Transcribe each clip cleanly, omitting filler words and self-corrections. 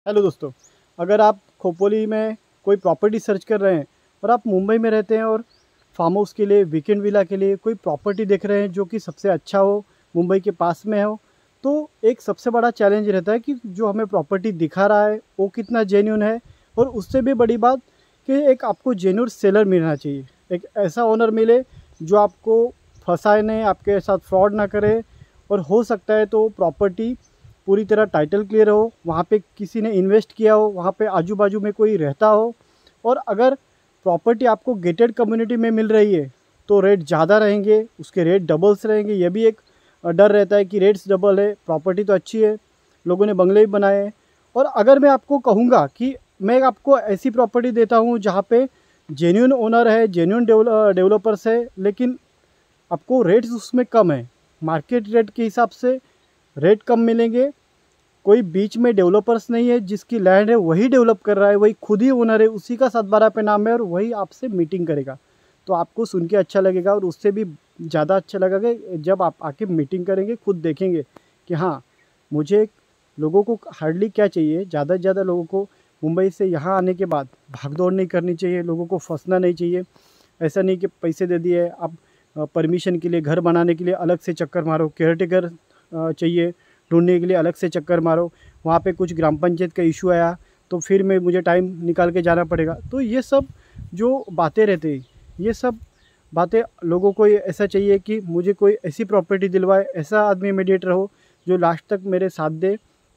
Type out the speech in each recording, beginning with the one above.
Hello दोस्तों, अगर आप खोपोली में कोई प्रॉपर्टी सर्च कर रहे हैं और आप मुंबई में रहते हैं और फार्म हाउस के लिए, वीकेंड विला के लिए कोई प्रॉपर्टी देख रहे हैं जो कि सबसे अच्छा हो, मुंबई के पास में हो, तो एक सबसे बड़ा चैलेंज रहता है कि जो हमें प्रॉपर्टी दिखा रहा है वो कितना जेन्युइन है। और उससे भी बड़ी बात कि एक आपको जेन्युइन सेलर मिलना चाहिए, एक ऐसा ओनर मिले जो आपको फंसाए नहीं, आपके साथ फ्रॉड ना करे। और हो सकता है तो प्रॉपर्टी पूरी तरह टाइटल क्लियर हो, वहाँ पे किसी ने इन्वेस्ट किया हो, वहाँ पे आजू बाजू में कोई रहता हो। और अगर प्रॉपर्टी आपको गेटेड कम्युनिटी में मिल रही है तो रेट ज़्यादा रहेंगे, उसके रेट डबल्स रहेंगे। ये भी एक डर रहता है कि रेट्स डबल है, प्रॉपर्टी तो अच्छी है, लोगों ने बंगले भी बनाए हैं। और अगर मैं आपको कहूँगा कि मैं आपको ऐसी प्रॉपर्टी देता हूँ जहाँ पे जेन्युइन ओनर है, जेन्युइन डेवलपर्स है, लेकिन आपको रेट्स उसमें कम है, मार्केट रेट के हिसाब से रेट कम मिलेंगे। कोई बीच में डेवलपर्स नहीं है, जिसकी लैंड है वही डेवलप कर रहा है, वही खुद ही ओनर है, उसी का 7/12 पे नाम है और वही आपसे मीटिंग करेगा। तो आपको सुन के अच्छा लगेगा और उससे भी ज़्यादा अच्छा लगेगा जब आप आके मीटिंग करेंगे, खुद देखेंगे कि हाँ, मुझे लोगों को हार्डली क्या चाहिए, ज़्यादा से ज़्यादा लोगों को मुंबई से यहाँ आने के बाद भागदौड़ नहीं करनी चाहिए, लोगों को फंसना नहीं चाहिए। ऐसा नहीं कि पैसे दे दिए, आप परमिशन के लिए, घर बनाने के लिए अलग से चक्कर मारो, केयरटेकर चाहिए ढूंढने के लिए अलग से चक्कर मारो, वहाँ पे कुछ ग्राम पंचायत का इशू आया तो फिर मुझे टाइम निकाल के जाना पड़ेगा। तो ये सब जो बातें रहती हैं, ये सब बातें लोगों को ऐसा चाहिए कि मुझे कोई ऐसी प्रॉपर्टी दिलवाए, ऐसा आदमी मीडिएटर हो जो लास्ट तक मेरे साथ दे।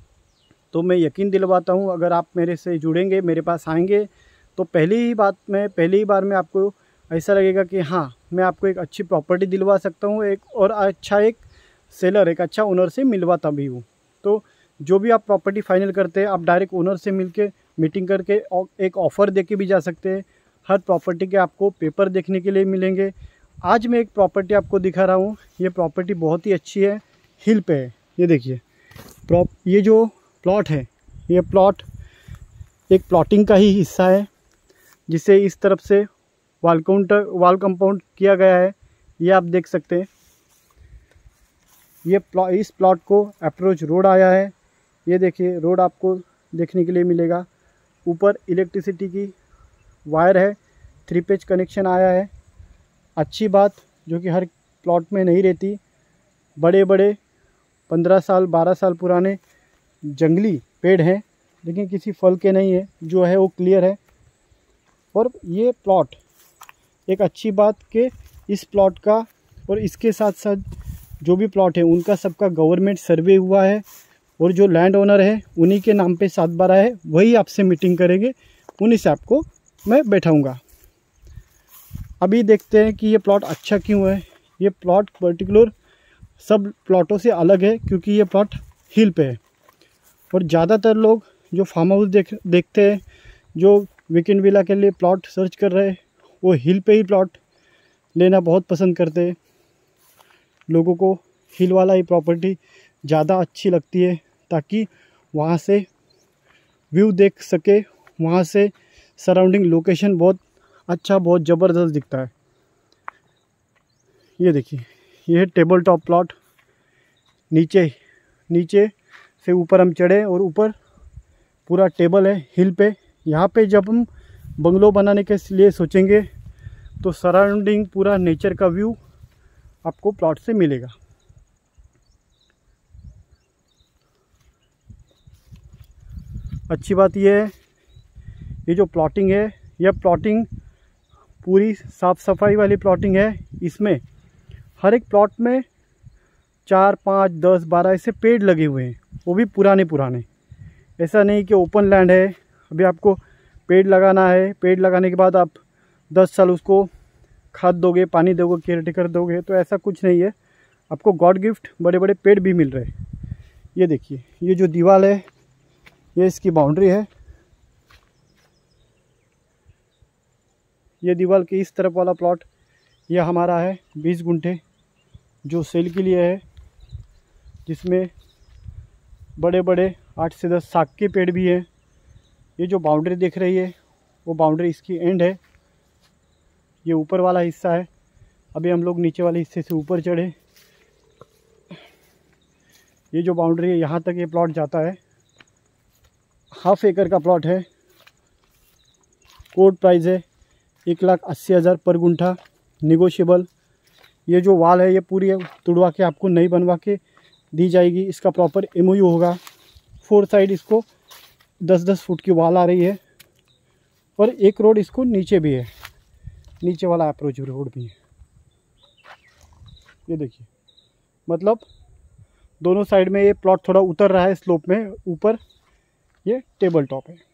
तो मैं यकीन दिलवाता हूँ, अगर आप मेरे से जुड़ेंगे, मेरे पास आएंगे, तो पहली ही बार में आपको ऐसा लगेगा कि हाँ, मैं आपको एक अच्छी प्रॉपर्टी दिलवा सकता हूँ, एक और अच्छा एक सेलर, एक अच्छा ओनर से मिलवाता भी हूँ। तो जो भी आप प्रॉपर्टी फाइनल करते हैं, आप डायरेक्ट ओनर से मिलके मीटिंग करके एक ऑफ़र देके भी जा सकते हैं। हर प्रॉपर्टी के आपको पेपर देखने के लिए मिलेंगे। आज मैं एक प्रॉपर्टी आपको दिखा रहा हूँ, ये प्रॉपर्टी बहुत ही अच्छी है, हिल पे है। ये देखिए ये जो प्लॉट है, ये प्लॉट एक प्लॉटिंग का ही हिस्सा है, जिसे इस तरफ से वाल कंपाउंड किया गया है, ये आप देख सकते हैं। इस प्लॉट को अप्रोच रोड आया है, ये देखिए रोड आपको देखने के लिए मिलेगा। ऊपर इलेक्ट्रिसिटी की वायर है, 3 पेज कनेक्शन आया है। अच्छी बात जो कि हर प्लॉट में नहीं रहती, बड़े बड़े 15 साल 12 साल पुराने जंगली पेड़ हैं, लेकिन किसी फल के नहीं है, जो है वो क्लियर है। और ये प्लॉट एक अच्छी बात कि इस प्लॉट का और इसके साथ साथ जो भी प्लॉट है उनका सबका गवर्नमेंट सर्वे हुआ है, और जो लैंड ओनर है उन्हीं के नाम पे 7/12 है, वही आपसे मीटिंग करेंगे, उन्हीं से आपको मैं बैठाऊंगा। अभी देखते हैं कि ये प्लॉट अच्छा क्यों है। ये प्लॉट पर्टिकुलर सब प्लॉटों से अलग है क्योंकि ये प्लॉट हिल पे है। और ज़्यादातर लोग जो फार्म हाउस देखते हैं, जो वीकेंड विला के लिए प्लॉट सर्च कर रहे हैं, वो हिल पे ही प्लॉट लेना बहुत पसंद करते हैं। लोगों को हिल वाला ही प्रॉपर्टी ज़्यादा अच्छी लगती है, ताकि वहाँ से व्यू देख सके, वहाँ से सराउंडिंग लोकेशन बहुत अच्छा, बहुत ज़बरदस्त दिखता है। ये देखिए, ये है टेबल टॉप प्लॉट। नीचे से ऊपर हम चढ़े और ऊपर पूरा टेबल है हिल पे। यहाँ पे जब हम बंगलो बनाने के लिए सोचेंगे तो सराउंडिंग पूरा नेचर का व्यू आपको प्लॉट से मिलेगा। अच्छी बात यह है, ये जो प्लॉटिंग है, यह प्लॉटिंग पूरी साफ़ सफाई वाली प्लॉटिंग है। इसमें हर एक प्लॉट में 4 5 10 12 ऐसे पेड़ लगे हुए हैं, वो भी पुराने। ऐसा नहीं कि ओपन लैंड है, अभी आपको पेड़ लगाना है, पेड़ लगाने के बाद आप 10 साल उसको खाद दोगे, पानी दोगे, केयरटेकर दोगे, तो ऐसा कुछ नहीं है। आपको गॉड गिफ्ट बड़े बड़े पेड़ भी मिल रहे हैं। ये देखिए, ये जो दीवार है, ये इसकी बाउंड्री है। ये दीवार के इस तरफ वाला प्लॉट ये हमारा है 20 गुंठे, जो सेल के लिए है, जिसमें बड़े बड़े 8 से 10 साग के पेड़ भी हैं। ये जो बाउंड्री दिख रही है, वो बाउंड्री इसकी एंड है, ये ऊपर वाला हिस्सा है। अभी हम लोग नीचे वाले हिस्से से ऊपर चढ़े। ये जो बाउंड्री है, यहाँ तक ये प्लॉट जाता है। हाफ एकड़ का प्लॉट है। कोर्ट प्राइस है 1,80,000 पर गुंठा, निगोशिएबल। ये जो वाल है ये पूरी तुड़वा के आपको नई बनवा के दी जाएगी। इसका प्रॉपर एमओयू होगा। 4 साइड इसको 10-10 फुट की वाल आ रही है और एक रोड इसको नीचे भी है, नीचे वाला अप्रोच रोड भी है। ये देखिए, मतलब दोनों साइड में ये प्लॉट थोड़ा उतर रहा है स्लोप में ऊपर। ये टेबल टॉप है।